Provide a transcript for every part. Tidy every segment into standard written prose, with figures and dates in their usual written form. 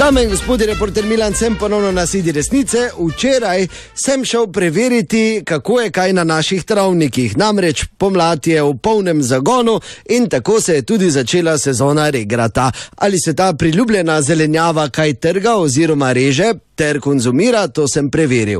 Dame in gospodje, reporter Milan, sem ponovno na sedi resnice. Včeraj sem šel preveriti, kako je kaj na naših travnikih. Namreč pomlad je v polnem zagonu in tako se je tudi začela sezona regrata. Ali se ta priljubljena zelenjava kaj trga oziroma reže ter konzumira, to sem preveril.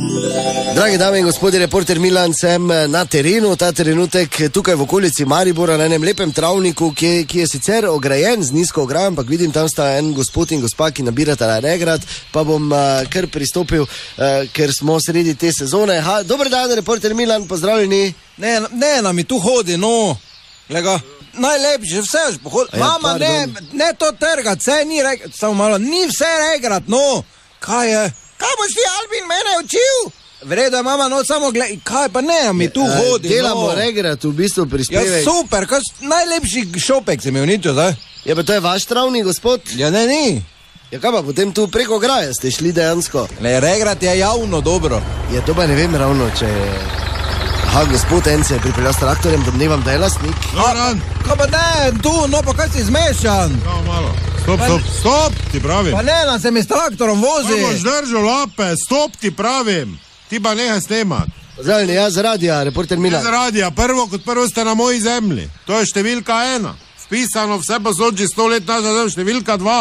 Dragi dame in gospodje, reporter Milan, sem na terenu, ta trenutek tukaj v okolici Maribora, na enem lepem travniku, ki je sicer ograjen z nizko ograjo, ampak vidim, tam sta en gospod in gospa, ki nabirata regrat, pa bom kar pristopil, ker smo sredi te sezone. Dober dan, reporter Milan, pozdravljeni. Ne, nam mi tu hodi, no, lega, najlepše, vse je pohod. Mama, ne to trgat, vse ni regrat, samo malo, ni vse regrat, no, kaj je? Kaj boš ti, Albin, mene učil? Vredo je, mama, no, samo gledaj, kaj pa ne, mi tu hodi, delamo regrat, v bistvu prispevek. Ja, super, kaj najlepši šopek se mi uničil, zdaj. Ja, pa to je vaš travnik, gospod? Ja, ne, ni. Ja, kaj pa, potem tu preko graje ste šli dejansko? Le, regrat je javno dobro. Ja, to pa ne vem ravno, če je... Aha, gospod en se je pripeljal s traktorjem, domnevam, da je lastnik. Kaj pa ne, tu, no, pa kaj si zmešan? Samo malo. Stop, ti pravim. Pa ne, se mi s traktorom vozi. Pa boš držal lape, stop, ti pravim. Ti pa nehaj snemat. Zdaj, jaz radija, reporter Milan. Jaz radija, prvo ste na moji zemlji. To je številka 1. Vpisano vse posod že 100 let nazaj, številka 2.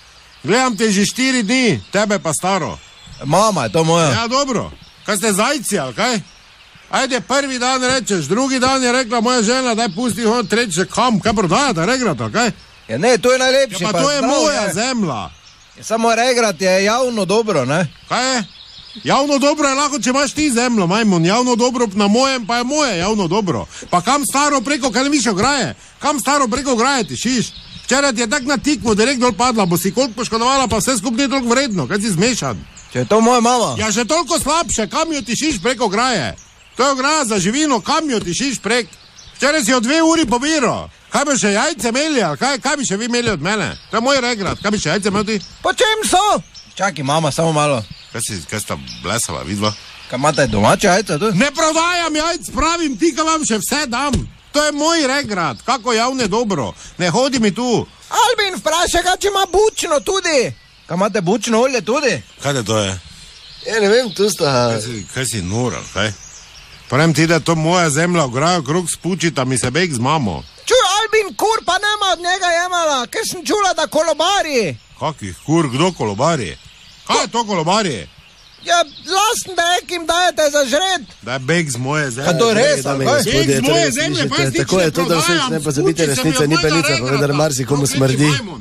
Gledam te že 4 dni, tebe pa staro. Mama, je to moja. Ja, dobro. Kaj ste zajci, ali kaj? Ajde, prvi dan rečeš, drugi dan je rekla moja žena, daj pusti hod, treče kam, kaj prodajata, regrat, ali kaj? Ja ne, to je najlepše. Ja, pa to je moja zemlja. Ja, samo regrat je javno dobro, ne? Kaj je? Javno dobro je lahko, če imaš ti zemljo, majmun. Javno dobro na mojem pa je moje javno dobro. Pa kam staro preko, kaj ne viš ograje? Kam staro preko ograje ti šiš? Včeraj ti je tak na tikmu, direkt dol padla, bo si koliko poškodovala, pa vse skupaj ni toliko vredno, kaj si zmešan? Če je to moja mama. Ja, še toliko slabše, kam jo ti šiš preko ograje? To je ograja za živino, kam jo ti šiš prek? Včeraj si jo 2 uri pobiral. Kaj bi še jajce imeli, ali kaj bi še vi imeli od mene? To je moj regrat, kaj bi še jajce imeli? Po čem so? Čakaj, mama, samo malo. Kaj sta blesala, vidva? Kaj imate domače jajce tu? Ne prodajam jajc, pravim ti, kaj vam še vse dam. To je moj regrat, kako javne dobro. Ne hodi mi tu. Albin, vprašaj ga, če ima bučno tudi. Kaj imate bučno olje tudi? Kaj to je? Ja, ne vem, tu sta... Kaj si noral, kaj? Pravim ti, da to moja zemlja ograjo krog spučita, mi se beg z mamo. Čuj, Albin, kur pa nema od njega jemala, ker sem čula, da kolobari. Kakih kur, kdo kolobari? Kaj je to kolobari? Ja, lasten beg jim dajete za žred. Da je beg z moje zemlje. Kaj to je res, beg z moje zemlje, pa jaz nič ne prodajam. Tako je to, da vse ne pozabite, resnica ni pelica, pa vendar marsikomu smrdi.